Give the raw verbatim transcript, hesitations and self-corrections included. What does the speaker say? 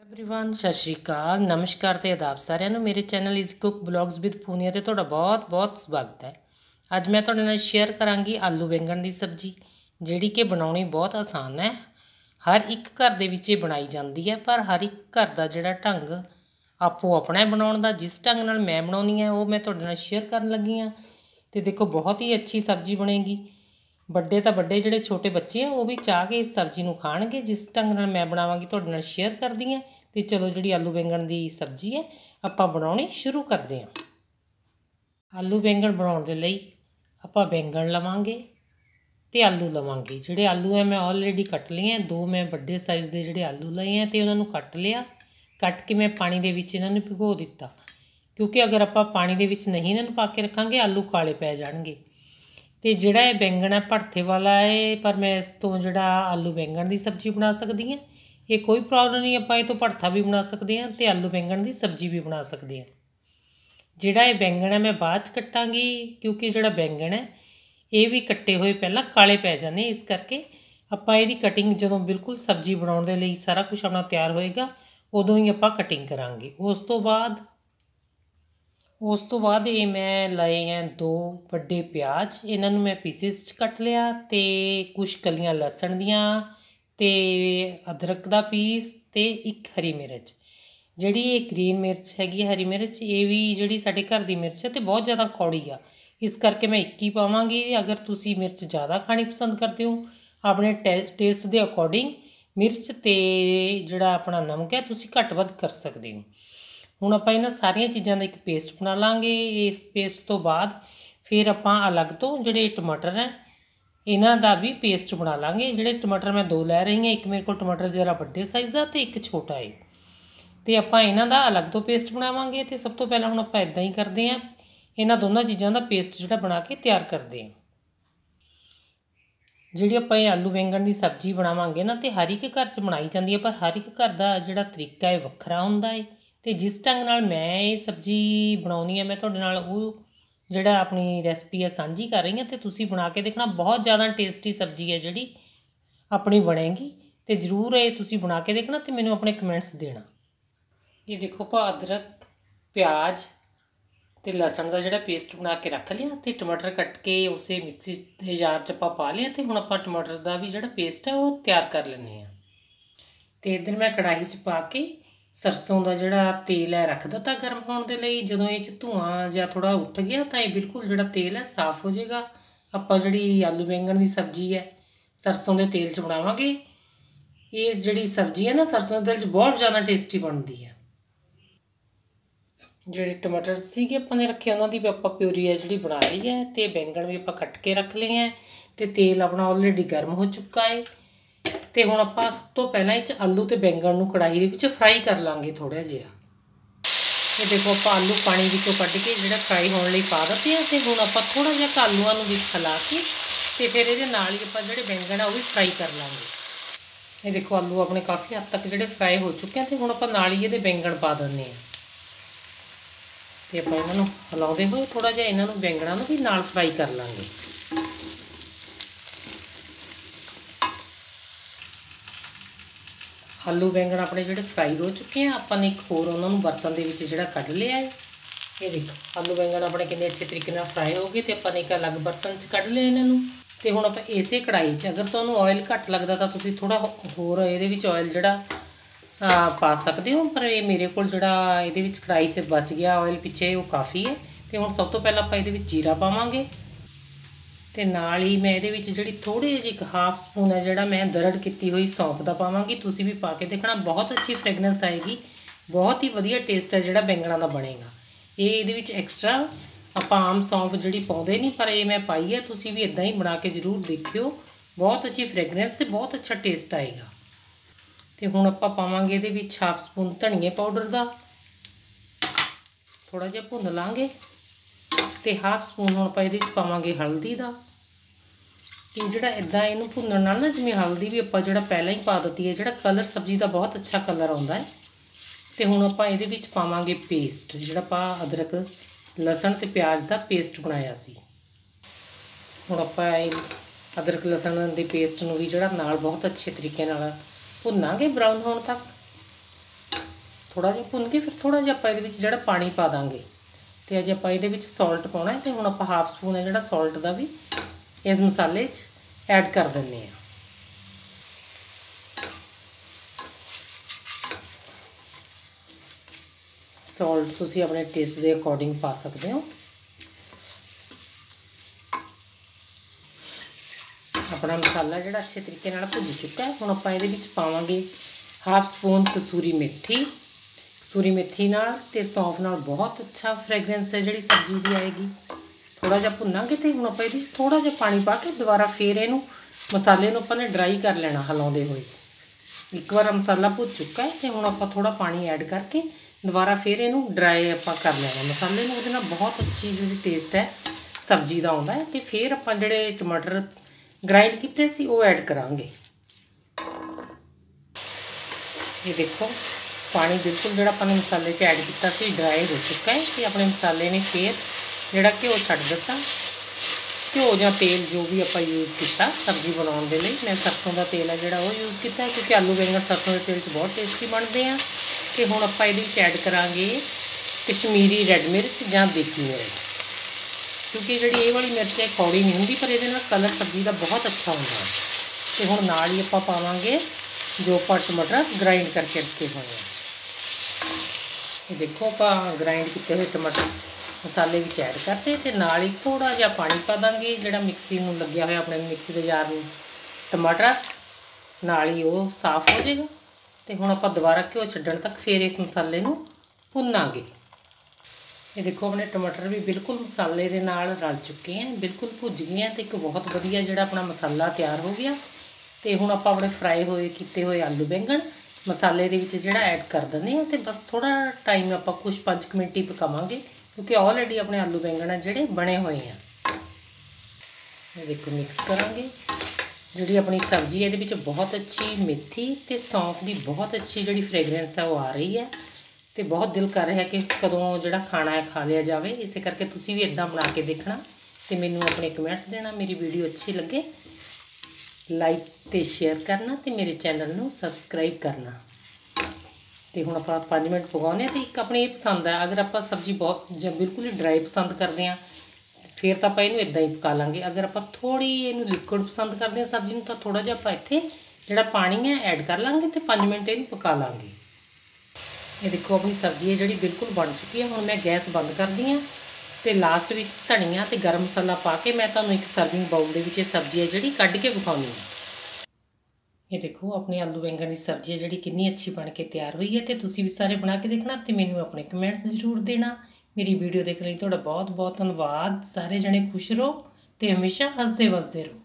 Everyone सत श्री अकाल नमस्कार ते आदाब सारिਆਂ ਨੂੰ ਮੇਰੇ channel is cook vlogs with Poonia ਤੇ ਤੁਹਾਡਾ ਬਹੁਤ ਬਹੁਤ ਸਵਾਗਤ ਹੈ। ਅੱਜ ਮੈਂ ਤੁਹਾਡੇ ਨਾਲ ਸ਼ੇਅਰ ਕਰਾਂਗੀ ਆਲੂ ਬੈਂਗਣ ਦੀ ਸਬਜ਼ੀ ਜਿਹੜੀ ਕਿ ਬਣਾਉਣੀ ਬਹੁਤ ਆਸਾਨ ਹੈ। ਹਰ ਇੱਕ ਘਰ ਦੇ ਵਿੱਚ ਇਹ ਬਣਾਈ ਜਾਂਦੀ ਹੈ ਪਰ ਹਰ ਇੱਕ ਘਰ ਦਾ ਜਿਹੜਾ ਢੰਗ ਆਪੋ ਆਪਣਾ ਬਣਾਉਣ ਦਾ ਜਿਸ ਢੰਗ ਨਾਲ ਮੈਂ ਬਣਾਉਣੀ ਹੈ ਉਹ ਮੈਂ ਤੁਹਾਡੇ ਨਾਲ ਸ਼ੇਅਰ ਕਰਨ ਲੱਗੀ ਹਾਂ। ਤੇ ਦੇਖੋ ਬਹੁਤ ਹੀ ਅੱਛੀ ਸਬਜ਼ੀ ਬਣੇਗੀ। ਵੱਡੇ ਤਾਂ ਵੱਡੇ ਜਿਹੜੇ ਛੋਟੇ ਬੱਚੇ ਆ ਉਹ ਵੀ ਚਾਹ ਕੇ ਇਸ ਸਬਜ਼ੀ ਨੂੰ ਖਾਣਗੇ ਜਿਸ ਢੰਗ ਨਾਲ ਮੈਂ ਬਣਾਵਾਂਗੀ ਤੁਹਾਡੇ ਨਾਲ ਸ਼ੇਅਰ ਕਰਦੀ ਹਾਂ। तो चलो जी आलू बैंगन की सब्जी है आपां बनाउणी शुरू करते हैं। आलू बैंगन बनाउण दे लई आपां बैंगन लवांगे ते आलू लवांगे। जिहड़े आलू है मैं ऑलरेडी कट लिए हैं, दो मैं बड़े साइज़ के जिहड़े आलू लए हैं तो उन्होंने कट लिया। कट के मैं पानी दे विच इन्हां नूं भिगो दिता क्योंकि अगर आपां पानी दे विच नहीं इन्हां नूं पा के रखांगे आलू काले पै जाणगे। तो जिहड़ा ये बैंगन है भरथे वाला है पर मैं इस तो जिहड़ा आलू बैंगन की सब्जी बना सकदी हां। ये कोई प्रॉब्लम नहीं, आप ये तो भरथा भी बना सकते हैं तो आलू बैंगन की सब्जी भी बना सकते हैं। जिहड़ा ये बैंगन है मैं बाद कट्टांगी क्योंकि जिहड़ा बैंगन है ये भी कट्टे हुए पहला काले पै जाने, इस करके आपां इहदी कटिंग जदों बिल्कुल सब्जी बनाउण दे लई सारा कुछ अपना तैयार होएगा उदों ही आपां कटिंग करांगे। उस तो बाद उस तो बाद ये मैं लाए हैं दो वड्डे प्याज, इन्हां नूं मैं पीसिस च कट लिया ते कुछ कलियां लसण दियां ते अदरक का पीस ते एक हरी मिर्च। जिहड़ी ये ग्रीन मिर्च हैगी हरी मिर्च ये भी जिहड़ी साडे घर दी मिर्च है तो बहुत ज़्यादा कौड़ी आ, इस करके मैं एक ही पावांगी। अगर तुसी मिर्च ज़्यादा खानी पसंद करते हो अपने टे टेस्ट के अकॉर्डिंग मिर्च ते जिहड़ा अपना नमक है तुसी घट वध कर सकते हो। हुण आपां इन्हां सारियां चीज़ां दा एक पेस्ट बना लांगे। इस पेस्ट तो बाद फिर आपां अलग तो जिहड़े टमाटर है इन्हां दा भी पेस्ट बना लांगे। जिहड़े टमाटर मैं दो लै रही हैं, एक मेरे को टमाटर जरा वड्डे साइज़ का तो एक छोटा है, तो आपां इन्हां दा अलग तो पेस्ट बनावांगे। तो सब तो पहला हुण आपां इदां ही करदे हां, इन्हां दोनों चीज़ां दा पेस्ट जिहड़ा बना के तैयार करदे हां। जिहड़ी आपां आलू बैंगन की सब्जी बनावांगे ना तो हर एक घर च बनाई जाती है पर हर एक घर का जिहड़ा तरीका है वखरा हुंदा है। तो जिस ढंग नाल मैं ये सब्जी बनाउणी है मैं तुहाडे नाल ओह जिहड़ा अपनी रेसिपी है सांझी कर रही हैं तो तुसी बना के देखना। बहुत ज़्यादा टेस्टी सब्जी है जिहड़ी अपनी बनेगी तो जरूर ये तुसी बना के देखना तो मैनूं अपने कमेंट्स देना। ये देखो पा अदरक प्याज तो लसन का जिहड़ा पेस्ट बना के रख लिया तो टमाटर कट के उस मिक्सी के जार च आपां पा लिया। तो हुण आपां टमाटर का भी जिहड़ा पेस्ट है वो तैयार कर लैने हैं। तो इधर मैं कढ़ाई च पा के सरसों का जिहड़ा तेल है रख दिता गर्म होने के लिए। जदों ये धुआं या थोड़ा उठ गया तो ये बिल्कुल जिहड़ा तेल है साफ़ हो जाएगा। आपां जिहड़ी आलू बैंगन की सब्जी है सरसों के तेल च बनावांगे। ये जिहड़ी सब्जी है ना सरसों के तेल च बहुत ज़्यादा टेस्टी बनती है। जिहड़े टमाटर सीगे आपां ने रखे उन्हां दी भी आपां प्यूरी है जिहड़ी बना ली है। तो बैंगन भी आपां कट के रख लिए हैं तो तेल अपना ऑलरेडी गर्म हो चुका है। तो हुण आपां सब तो पहलां इह आलू तो बैंगन नूं कढ़ाई दे विच फ्राई कर लांगे थोड़ा जिहा। ये देखो आपां आलू पानी विचों कढ के जिहड़ा फ्राई होने लई पा दित्ते हैं। तो हुण आपां थोड़ा जिहा आलूआं नूं विच खला के तो फिर इहदे नाल ही आपां जिहड़े बैंगन आ वो भी फ्राई कर लांगे। ये देखो आलू अपने काफ़ी हद तक जिहड़े फ्राई हो चुके हैं तो हुण आपां नाल ही इहदे बैंगन पा दिंदे हैं। तो आपां इन्हां नूं हिलाउंदे होए थोड़ा जिहा इन्हां नूं बैंगणां नूं भी नाल फ्राई कर लांगे। आलू बैंगन अपने जिहड़े फ्राई हो चुके हैं आपां ने एक होर उन्होंने बर्तन दे विच जिहड़ा कढ लिया है। ये देखो आलू बैंगन अपने कितने अच्छे तरीके नाल फ्राई हो गए तो आपां ने एक अलग बर्तन च कढ लिया इन्हां नूं। ते हुण आपां इसे कढ़ाई च अगर तुहानूं ऑयल घट लगदा तां तुसीं थोड़ा होर इहदे विच ऑयल जिहड़ा पा सकदे हो पर ये मेरे कोल जिहड़ा इहदे विच कढ़ाई च बच गया ऑयल पिछे वो काफ़ी है। तो हुण सब तो पहलां आपां इहदे विच जीरा पावांगे तो नाल ही मैं इहदे विच जिहड़ी थोड़ी जी एक हाफ स्पून है जिहड़ा मैं दरड़ कीती हुई सौंफ दा पावांगी। तुसीं भी पा के देखना बहुत अच्छी फ्रेगनेंस आएगी, बहुत ही वधिया टेस्ट है जिहड़ा बैंगणां दा बनेगा। ये इहदे विच एक्सट्रा आपां आम सौंफ जिहड़ी पाउंदे नहीं पर ये मैं पाई है, तुसीं भी इदां ही बना के जरूर देखियो। बहुत अच्छी फ्रेगनेंस ते बहुत अच्छा टेस्ट आएगा। तो हुण आपां पावांगे इहदे विच हाफ स्पून धनिए पाउडर दा, थोड़ा जिहा भुन लांगे। तो हाफ स्पून हुण आपां इहदे विच पावांगे हल्दी दा। तो जिहड़ा इदां इहनूं भुन्नण नाल ना जिवें हल्दी भी आपां जिहड़ा पहलां ही पा दित्ती है जिहड़ा कलर सब्जी का बहुत अच्छा कलर आउंदा है। तो हुण आपां इहदे विच पावांगे पेस्ट जिहड़ा आपां अदरक लसन ते प्याज का पेस्ट बनाया सी। हुण आपां अदरक लसन के पेस्ट नूं भी जिहड़ा नाल बहुत अच्छे तरीके नाल भुनांगे ब्राउन होने तक। थोड़ा जिहा भुन के फिर थोड़ा जिहा आपां इहदे विच जिहड़ा पानी पा दांगे ते अजे आपां इहदे विच सॉल्ट पाउणा है ते हुण आपां हाफ स्पून है जिहड़ा सॉल्ट दा भी इस मसाले 'च ऐड कर दिंदे आ। सॉल्ट तुसीं अपने टेस्ट के अकॉर्डिंग पा सकते हो। अपना मसाला जिहड़ा अच्छे तरीके नाल भुज चुका है। हुण आपां इहदे विच पावांगे हाफ स्पून कसूरी मेथी। कसूरी मेथी नाल ते सौंफ नाल बहुत अच्छा फ्रेगरेंस है जिहड़ी सब्जी दी आएगी। थोड़ा जिहा भुनांगे तो हुण आपां इहदे विच थोड़ा जिहा पानी पा के दोबारा फिर इहनूं मसाले नूं आपां ने ड्राई कर लेना हिलाउंदे होए। एक बार मसाला भुज चुका है तो हुण आपां थोड़ा पानी ऐड करके दोबारा फिर इहनूं ड्राई आपां कर लेना मसाले नूं। उहदे नाल बहुत अच्छी जिहड़ी टेस्ट है सब्जी दा आउंदा है। ते फिर आपां जिहड़े टमाटर ग्राइंड कीते सी वो ऐड करांगे। ये देखो पानी बिल्कुल जिहड़ा आपां ने मसाले 'च ऐड कीता सी ड्राई हो चुका है ते अपने मसाले ने फिर जिहड़ा घिओ छड्ड दित्ता। घिओ जां तेल जो भी आपां यूज़ कीता सब्जी बनाउण दे लई, मैं सरसों दा तेल है जिहड़ा वो यूज़ कीता क्योंकि आलू बैंगन सरसों दे तेल 'च बहुत टेस्टी बनदे आ। ते हुण आपां इहदे विच ऐड करांगे कश्मीरी रैड मिर्च जां देसी मिर्च, क्योंकि जिहड़ी ये वाली मिर्च है कौड़ी नहीं हुंदी पर इहदे नाल कलर सब्जी का बहुत अच्छा हुंदा है। ते हुण नाल ही आपां पावांगे जो आपां टमाटर ग्राइंड करके रखे हुए हैं। ये देखो आपां ग्राइंड किए हुए टमाटर मसाले विच ऐड करते ते नाल ही थोड़ा जिहा पानी पा दांगे जिहड़ा मिक्सी नूं लग्गिया होया अपने मिक्सी दे जार नूं टमाटर नाल ही वो साफ हो जाएगा। तो हुण आपां दोबारा घिओ छड्डण तक फिर इस मसाले नूं भुनांगे। ये देखो अपने टमाटर भी बिल्कुल मसाले दे नाल रल चुके हैं, बिल्कुल भुज गए हैं। तो एक बहुत वधिया जिहड़ा अपना मसाला तैयार हो गया। तो हुण आपां अपने फ्राई होए कीते हुए आलू बैंगन मसाले दे विच जिहड़ा ऐड कर दिंदे हैं। तो बस थोड़ा टाइम आपां कुछ पाँच मिनट ही पकावांगे क्योंकि ऑलरेडी अपने आलू बैंगन है जिहड़े बने हुए हैं। ये देखो मिक्स करांगे। जिहड़ी अपनी सब्जी है इहदे विच बहुत अच्छी मेथी ते सौंफ की बहुत अच्छी जिहड़ी फ्रेगरेंस है वो आ रही है। तो बहुत दिल कर रहा है कि कदों जिहड़ा खाना है खा लिया जाए। इस करके तुसीं भी इदां बना के देखना तो मैनूं अपने कमेंट्स देना। मेरी वीडियो अच्छी लगे लाइक तो शेयर करना तो मेरे चैनल नूं सबसक्राइब करना। तो हुण आपां पाँच मिनट पकाउने तो एक अपनी ये पसंद है। अगर आपां सब्जी बहुत जां बिल्कुल ही ड्राई पसंद करते हैं फिर तो आपां इहनूं इदां ही पका लांगे। अगर आपां थोड़ी इहनूं लिक्विड पसंद करते हैं सब्जी नूं तो थोड़ा जिहा आपां इत्थे जिहड़ा पानी है ऐड कर लांगे तो पाँच मिनट इहनूं पका लांगे। ये देखो अपनी सब्जी है जिहड़ी बिल्कुल बन चुकी है। हुण मैं गैस बंद कर दी हाँ तो लास्ट विच धनिया तो गर्म मसाला पा के मैं तुहानूं एक सर्विंग बाउल दे विच सब्जी है जिहड़ी कढ के विखाउणी है। ये देखो अपनी आलू बैंगन की सब्जी है जिहड़ी कितनी अच्छी बन के तैयार हुई है। तो तुसीं भी सारे बना के देखना तो मैनूं अपने कमेंट्स जरूर देना। मेरी वीडियो देखने लई तुहाडा बहुत बहुत धन्नवाद। सारे जने खुश रहो तो हमेशा हसदे वसदे रहो।